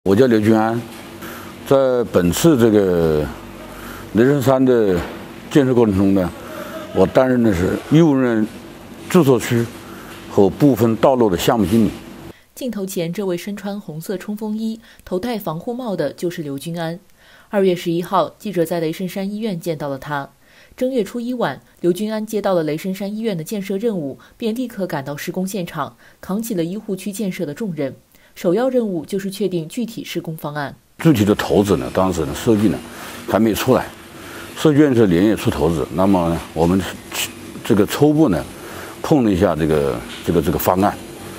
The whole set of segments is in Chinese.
我叫刘军安，在本次这个雷神山的建设过程中呢，我担任的是义务人员住所区和部分道路的项目经理。 镜头前，这位身穿红色冲锋衣、头戴防护帽的就是刘军安。2月11号，记者在雷神山医院见到了他。正月初一晚，刘军安接到了雷神山医院的建设任务，便立刻赶到施工现场，扛起了医护区建设的重任。首要任务就是确定具体施工方案。 具体的投资呢，当时的设计呢还没出来，设计院是连夜出投资。那么呢，我们这个初步呢碰了一下这个方案，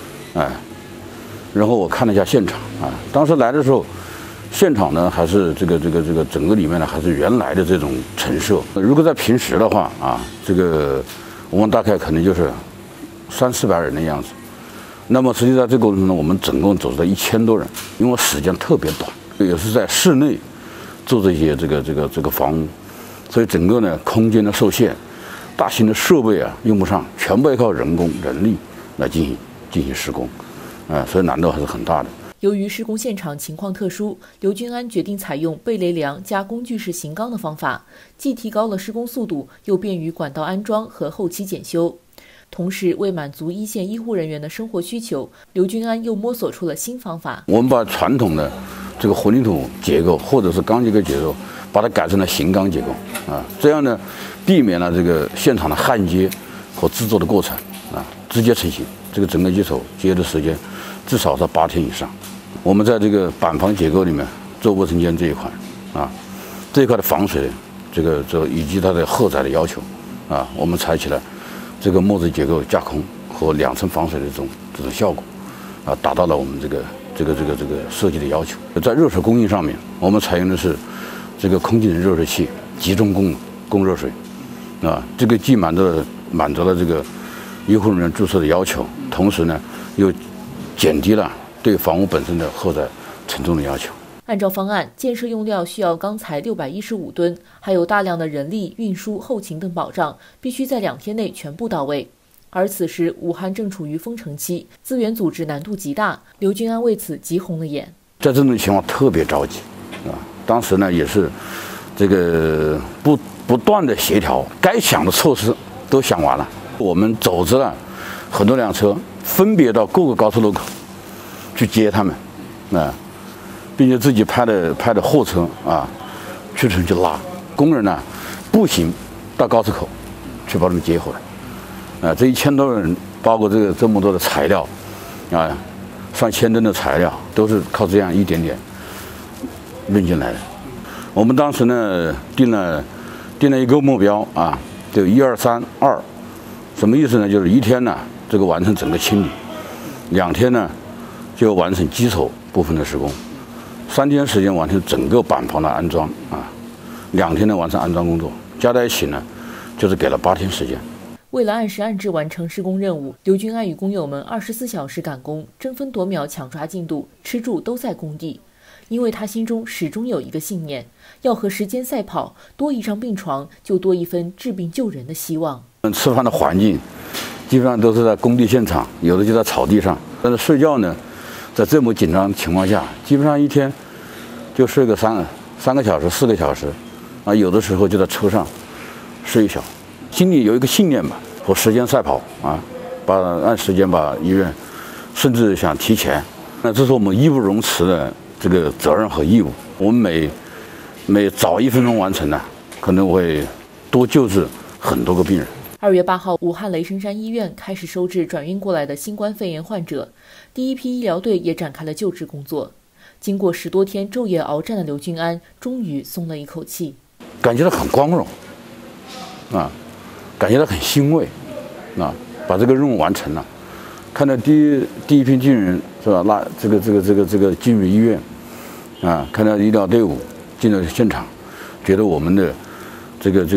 然后我看了一下现场啊，当时来的时候，现场呢还是这个整个里面呢还是原来的这种陈设。如果在平时的话啊，我们大概可能就是300-400人的样子。那么实际在这个过程中呢，我们总共走了1000多人，因为时间特别短，也是在室内做这些这个房屋，所以整个呢空间的受限，大型的设备啊用不上，全部要靠人工人力来进行施工，所以难度还是很大的。 由于施工现场情况特殊，刘军安决定采用背雷梁加工具式型钢的方法，既提高了施工速度，又便于管道安装和后期检修。同时，为满足一线医护人员的生活需求，刘军安又摸索出了新方法。 我们把传统的这个混凝土结构或者是钢结构结构，把它改成了型钢结构啊，这样呢，避免了这个现场的焊接和制作的过程啊，直接成型。这个整个一手接的时间至少是8天以上。我们在这个板房结构里面做卫生间这一块啊，这一块的防水这以及它的荷载的要求啊，我们采取了这个木质结构架空和2层防水的这种效果啊，达到了我们这个设计的要求。在热水供应上面，我们采用的是这个空气冷热水器集中供热水啊，这个既满足了这个医护人员注册的要求，同时呢又减低了对房屋本身的荷载承重的要求。 按照方案，建设用料需要钢材615吨，还有大量的人力、运输、后勤等保障，必须在2天内全部到位。而此时，武汉正处于封城期，资源组织难度极大，刘军安为此急红了眼。 在这种情况特别着急啊！当时呢也是这个不断的协调，该想的措施都想完了。我们组织了很多辆车，分别到各个高速路口去接他们啊。并且自己派的货车啊，去拉工人呢，步行到高速口去把他们接回来，这1000多人，包括这么多的材料，啊，上千吨的材料，都是靠这样一点点运进来的。我们当时呢定了一个目标啊，就1、2、3、2，什么意思呢？就是1天呢这个完成整个清理，2天呢就完成基础部分的施工。3天时间完成整个板房的安装啊，2天的完成安装工作，加在一起呢，就是给了8天时间。 为了按时按质完成施工任务，刘军安与工友们24小时赶工，争分夺秒抢抓进度，吃住都在工地。因为他心中始终有一个信念，要和时间赛跑，多一张病床就多一分治病救人的希望。 吃饭的环境基本上都是在工地现场，有的就在草地上，但是睡觉呢，在这么紧张的情况下，基本上1天就睡个3个小时、4个小时，啊，有的时候就在车上睡一宿，心里有一个信念吧，和时间赛跑啊，按时间把医院，甚至想提前，那这是我们义不容辞的这个责任和义务。我们每早1分钟完成呢，可能会多救治很多个病人。 2月8号，武汉雷神山医院开始收治转运过来的新冠肺炎患者，第一批医疗队也展开了救治工作。经过10多天昼夜鏖战的刘军安，终于松了一口气， 感觉到很光荣，啊，感觉到很欣慰，啊，把这个任务完成了。看到第一批军人是吧？那这个进入医院，啊，看到医疗队伍进入现场，觉得我们的这个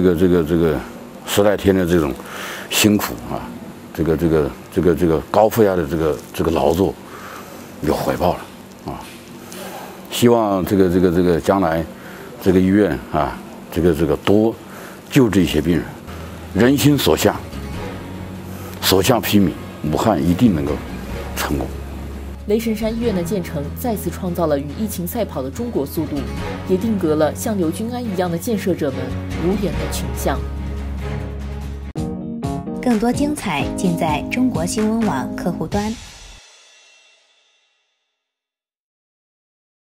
10来天的这种辛苦啊，这个高负压的这个劳作有回报了啊！希望这个将来这个医院啊，这个多救治一些病人，人心所向披靡，武汉一定能够成功。 雷神山医院的建成再次创造了与疫情赛跑的中国速度，也定格了像刘军安一样的建设者们无言的群像。 更多精彩尽在中国新闻网客户端。